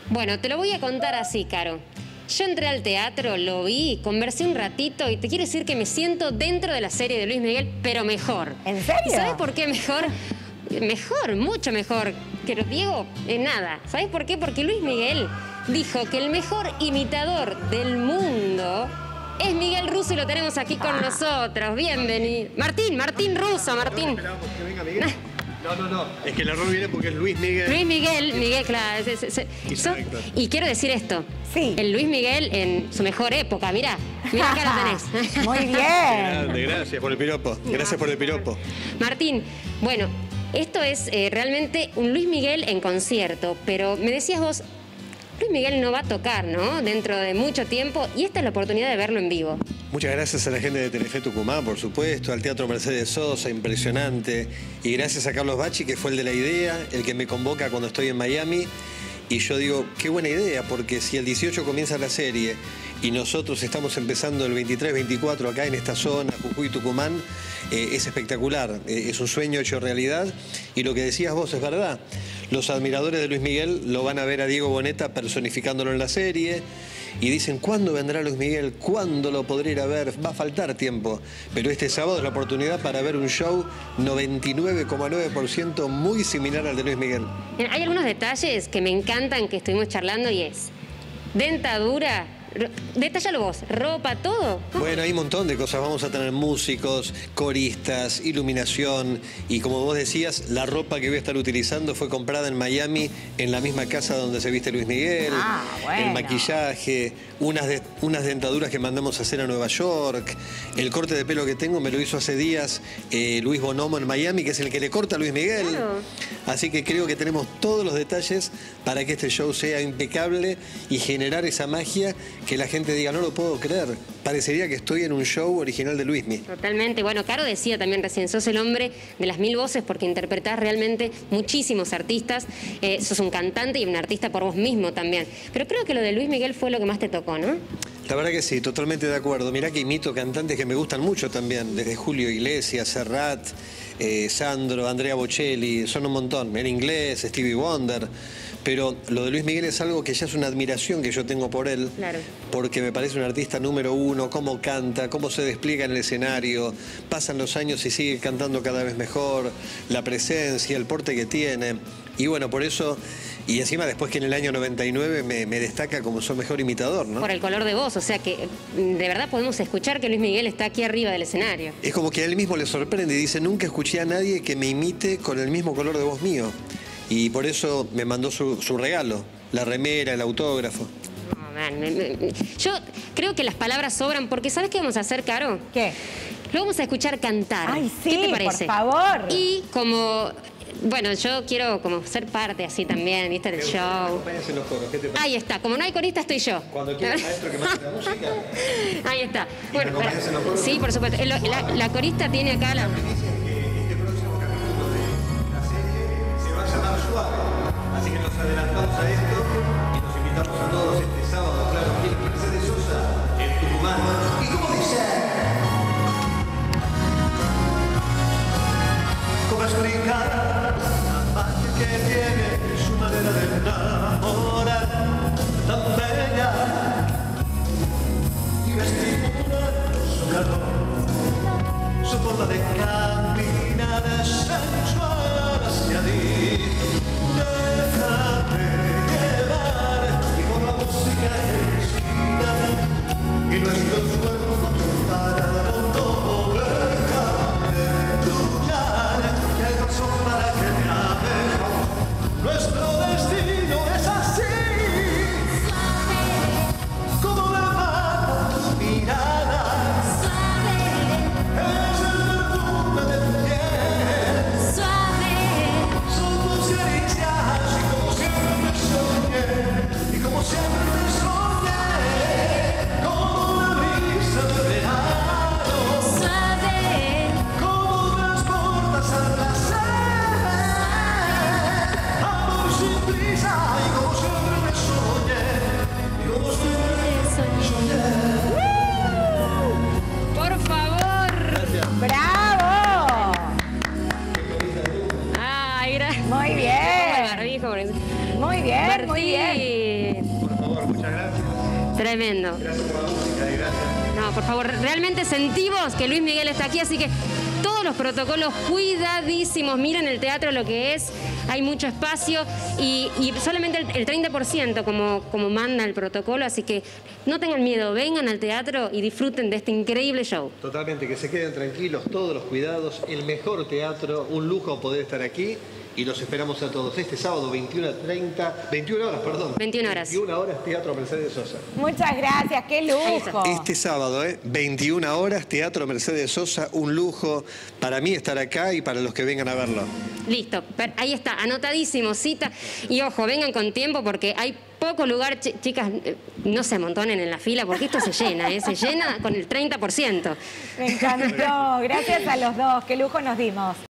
Bueno, te lo voy a contar así, Caro. Yo entré al teatro, lo vi, conversé un ratito y te quiero decir que me siento dentro de la serie de Luis Miguel, pero mejor. ¿En serio? ¿Y sabes por qué mejor? Mejor, mucho mejor. Que Diego, nada. ¿Sabes por qué? Porque Luis Miguel dijo que el mejor imitador del mundo es Miguel Russo y lo tenemos aquí con nosotros. Bienvenido. Martín Russo, Martín. Esperábamos que venga Miguel. No. Es que el error viene porque es Luis Miguel. Luis Miguel, claro. Y quiero decir esto. Sí. El Luis Miguel en su mejor época, mirá acá lo tenés. Muy bien. Grande, gracias por el piropo. Gracias por el piropo. Martín, bueno, esto es realmente un Luis Miguel en concierto, pero me decías vos, Luis Miguel no va a tocar, ¿no? Dentro de mucho tiempo, y esta es la oportunidad de verlo en vivo. Muchas gracias a la gente de Telefe Tucumán, por supuesto, al Teatro Mercedes Sosa, impresionante. Y gracias a Carlos Bacci, que fue el de la idea, el que me convoca cuando estoy en Miami. Y yo digo, qué buena idea, porque si el 18 comienza la serie y nosotros estamos empezando el 23-24 acá en esta zona, Jujuy, Tucumán, es espectacular, es un sueño hecho realidad. Y lo que decías vos es verdad. Los admiradores de Luis Miguel lo van a ver a Diego Boneta personificándolo en la serie y dicen, ¿cuándo vendrá Luis Miguel? ¿Cuándo lo podré ir a ver? Va a faltar tiempo, pero este sábado es la oportunidad para ver un show 99,9% muy similar al de Luis Miguel. Hay algunos detalles que me encantan que estuvimos charlando y es dentadura. Detállalo vos, ropa, todo. Bueno, hay un montón de cosas. Vamos a tener músicos, coristas, iluminación y como vos decías, la ropa que voy a estar utilizando fue comprada en Miami, en la misma casa donde se viste Luis Miguel. Bueno. El maquillaje, unas dentaduras que mandamos a hacer a Nueva York. El corte de pelo que tengo me lo hizo hace días Luis Bonomo en Miami, que es el que le corta a Luis Miguel. Claro. Así que creo que tenemos todos los detalles para que este show sea impecable y generar esa magia que la gente diga, no lo puedo creer, parecería que estoy en un show original de Luismi. Totalmente. Bueno, Caro decía también recién, sos el hombre de las 1000 voces porque interpretás realmente muchísimos artistas. Sos un cantante y un artista por vos mismo también. Pero creo que lo de Luis Miguel fue lo que más te tocó, ¿no? La verdad que sí, totalmente de acuerdo. Mirá que imito cantantes que me gustan mucho también, desde Julio Iglesias, Serrat, Sandro, Andrea Bocelli, son un montón, en inglés, Stevie Wonder. Pero lo de Luis Miguel es algo que ya es una admiración que yo tengo por él, claro, porque me parece un artista número uno, cómo canta, cómo se despliega en el escenario, pasan los años y sigue cantando cada vez mejor, la presencia, el porte que tiene. Y bueno, por eso, y encima después que en el año 99 me destaca como su mejor imitador, ¿no? Por el color de voz, o sea que de verdad podemos escuchar que Luis Miguel está aquí arriba del escenario. Es como que a él mismo le sorprende y dice, nunca escuché a nadie que me imite con el mismo color de voz mío. Y por eso me mandó su regalo, la remera, el autógrafo. Oh, man, yo creo que las palabras sobran porque ¿sabes qué vamos a hacer, Caro? ¿Qué? Lo vamos a escuchar cantar. Ay, sí, ¿qué te parece? por favor. Y como, bueno, yo quiero como ser parte así también, ¿viste? Del show. En los coros, ¿qué te parece? Ahí está, como no hay corista estoy yo. Cuando quiera el maestro que mande la música. Ahí está. ¿Y Bueno, me acompañas en los coros? sí, por supuesto. La corista tiene acá la... Así que nos adelantamos a esto y nos invitamos a todos este sábado, claro, aquí en Mercedes Sosa, en Tucumán. ¿Y cómo dice? ¿Cómo explicar la magia que tiene su manera de enamorar tan bella y estimular su calor, su forma de caminar sensual hacia ti? Déjame llevar y por la Muy bien, muy bien. Martín. Por favor, muchas gracias. Tremendo. Gracias por la música y gracias. No, por favor, realmente sentimos que Luis Miguel está aquí, así que todos los protocolos cuidadísimos. Miren el teatro lo que es, hay mucho espacio y solamente el 30% como manda el protocolo, así que no tengan miedo, vengan al teatro y disfruten de este increíble show. Totalmente, que se queden tranquilos, todos los cuidados, el mejor teatro, un lujo poder estar aquí y los esperamos a todos. Este sábado 21 horas, 21 horas, Teatro Mercedes Sosa. Muchas gracias, qué lujo. Este sábado, 21 horas, Teatro Mercedes Sosa, un lujo para mí estar acá y para los que vengan a verlo. Listo, ahí está, anotadísimo, cita. Y ojo, vengan con tiempo porque hay poco lugar, chicas, no se amontonen en la fila porque esto se llena, se llena con el 30%. Me encantó, gracias a los dos, qué lujo nos dimos.